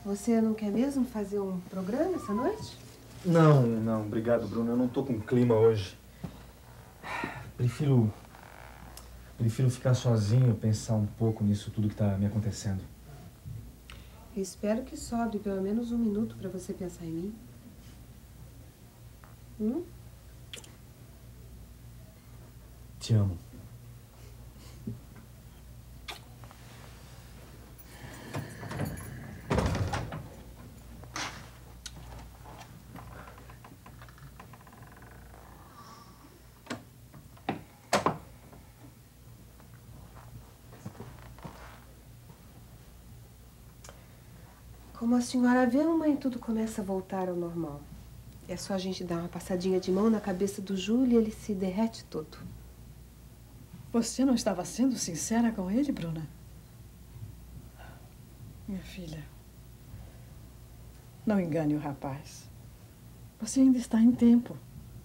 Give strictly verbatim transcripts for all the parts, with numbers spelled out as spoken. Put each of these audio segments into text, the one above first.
Você não quer mesmo fazer um programa essa noite? Não, não. Obrigado, Bruno. Eu não tô com clima hoje. Prefiro... Prefiro ficar sozinho, pensar um pouco nisso tudo que tá me acontecendo. Eu espero que sobre pelo menos um minuto para você pensar em mim. Hum? Te amo. Como a senhora vê, mamãe, tudo começa a voltar ao normal. É só a gente dar uma passadinha de mão na cabeça do Júlio e ele se derrete todo. Você não estava sendo sincera com ele, Bruna? Minha filha, não engane o rapaz. Você ainda está em tempo.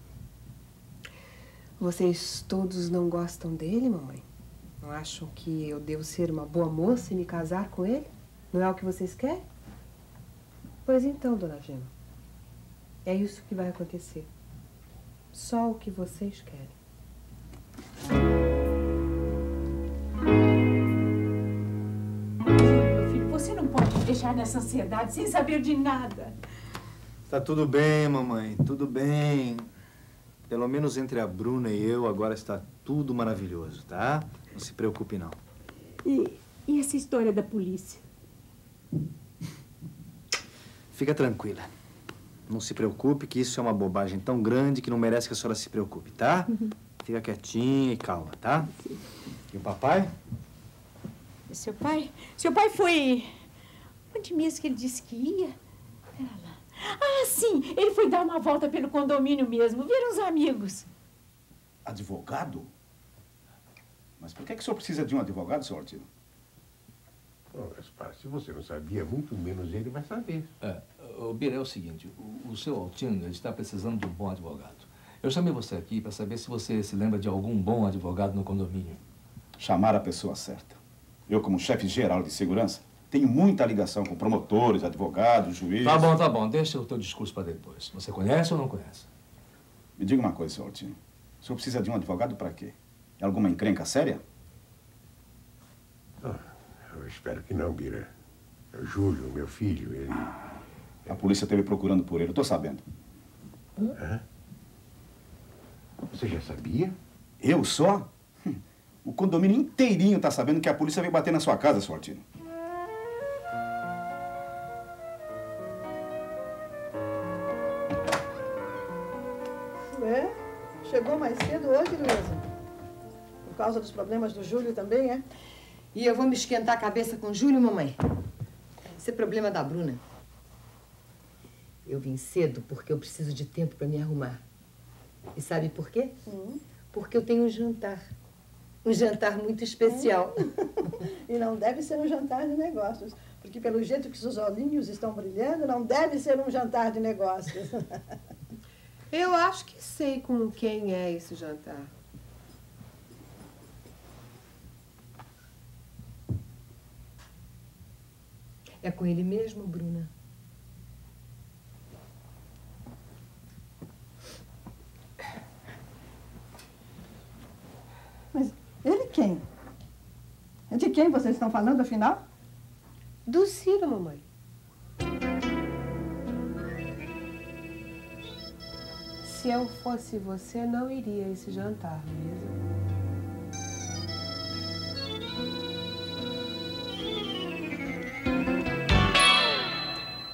Vocês todos não gostam dele, mamãe? Não acham que eu devo ser uma boa moça e me casar com ele? Não é o que vocês querem? Pois então, dona Gema, é isso que vai acontecer. Só o que vocês querem. Meu filho, você não pode me deixar nessa ansiedade sem saber de nada. Tá tudo bem, mamãe. Tudo bem. Pelo menos entre a Bruna e eu, agora está tudo maravilhoso, tá? Não se preocupe, não. E, e essa história da polícia? Fica tranquila. Não se preocupe, que isso é uma bobagem tão grande que não merece que a senhora se preocupe, tá? Uhum. Fica quietinha e calma, tá? Sim. E o papai? Seu pai? Seu pai foi... Onde mesmo que ele disse que ia? Pera lá. Ah, sim! Ele foi dar uma volta pelo condomínio mesmo. Ver uns amigos. Advogado? Mas por que, que o senhor precisa de um advogado, senhor Ortino? Oh, Gaspar, se você não sabia, muito menos ele vai saber. É, o Bira, é o seguinte, o, o seu Altino está precisando de um bom advogado. Eu chamei você aqui para saber se você se lembra de algum bom advogado no condomínio. Chamar a pessoa certa. Eu, como chefe geral de segurança, tenho muita ligação com promotores, advogados, juízes... Tá bom, tá bom. Deixa o teu discurso para depois. Você conhece ou não conhece? Me diga uma coisa, senhor Altino. O senhor precisa de um advogado para quê? É alguma encrenca séria? Ah. Eu espero que não, Bira. O Júlio, meu filho, ele... A polícia esteve procurando por ele, eu tô sabendo. Hã? Você já sabia? Eu só? O condomínio inteirinho tá sabendo que a polícia veio bater na sua casa, senhor Ortino. É? Chegou mais cedo hoje, Luísa? Por causa dos problemas do Júlio também, é? E eu vou me esquentar a cabeça com o Júlio, mamãe? Esse é problema da Bruna. Eu vim cedo porque eu preciso de tempo para me arrumar. E sabe por quê? Hum. Porque eu tenho um jantar. Um jantar muito especial. Hum. E não deve ser um jantar de negócios. Porque pelo jeito que seus olhinhos estão brilhando, não deve ser um jantar de negócios. Eu acho que sei com quem é esse jantar. É com ele mesmo, Bruna? Mas ele quem? De quem vocês estão falando, afinal? Do Ciro, mamãe. Se eu fosse você, não iria a esse jantar, mesmo.